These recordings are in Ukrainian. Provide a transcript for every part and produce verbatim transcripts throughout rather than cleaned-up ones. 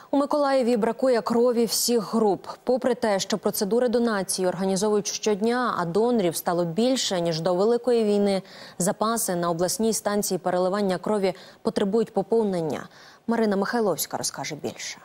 У Миколаєві бракує крові всіх груп. Попри те, що процедури донації організовують щодня, а донорів стало більше, ніж до Великої війни, запаси на обласній станції переливання крові потребують поповнення. Марина Михайловська розкаже більше.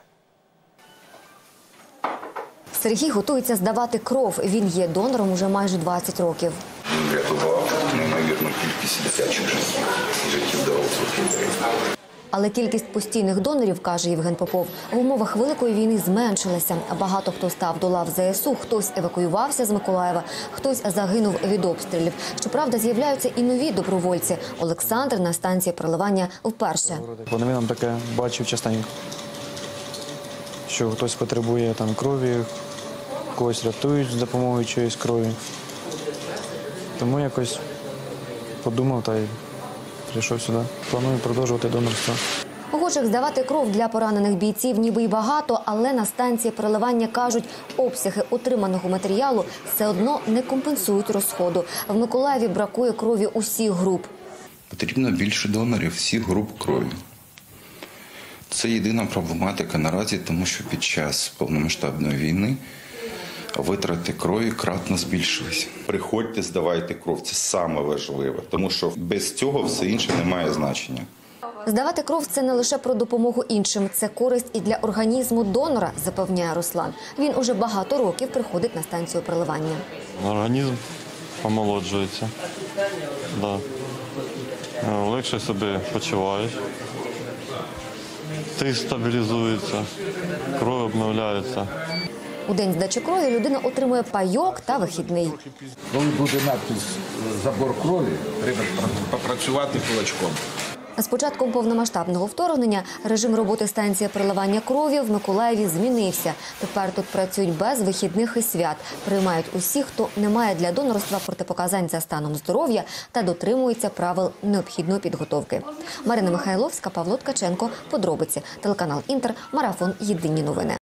Сергій готується здавати кров. Він є донором уже майже двадцять років. Він рятував неймовірну кількість дитячих життів, життів дорослих людей. Але кількість постійних донорів, каже Євген Попов, в умовах Великої війни зменшилася. Багато хто став до лав зе ес у, хтось евакуювався з Миколаєва, хтось загинув від обстрілів. Щоправда, з'являються і нові добровольці. Олександр на станції переливання вперше. Вони нам таке бачив частенько, що хтось потребує там крові, когось рятують з допомогою чиєїсь крові. Тому якось подумав та й прийшов сюди. Планую продовжувати донорство. Охочих здавати кров для поранених бійців ніби й багато, але на станції переливання кажуть, обсяги отриманого матеріалу все одно не компенсують розходу. В Миколаєві бракує крові усіх груп. Потрібно більше донорів всіх груп крові. Це єдина проблематика наразі, тому що під час повномасштабної війни витрати крові кратно збільшилися. Приходьте, здавайте кров, це саме важливе, тому що без цього все інше не має значення. Здавати кров – це не лише про допомогу іншим, це користь і для організму донора, запевняє Руслан. Він уже багато років приходить на станцію переливання. Організм омолоджується, да. Легше себе почуваєш, тиск стабілізується, кров обновляється. У день здачі крові людина отримує пайок та вихідний. Коли буде надпис «Забор крові», треба попрацювати кулачком. З початком повномасштабного вторгнення режим роботи станції переливання крові в Миколаєві змінився. Тепер тут працюють без вихідних і свят. Приймають усіх, хто не має для донорства протипоказань за станом здоров'я та дотримується правил необхідної підготовки. Марина Михайловська, Павло Ткаченко. Подробиці. Телеканал «Інтер». Марафон. Єдині новини.